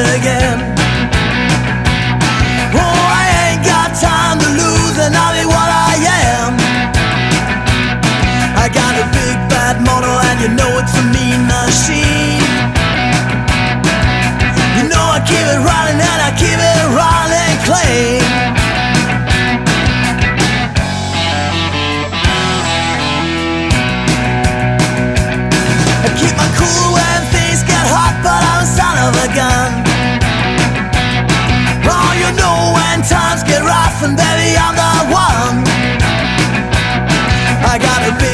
again. Oh, I ain't got time to lose, and I'll be what I am. I got a big bad motor, and you know it's a mean machine. You know I keep it running, and I keep it running clean. I keep my cool when things get hot, but I'm a son of a gun. Oh, you know when times get rough, and baby I'm the one. I got a big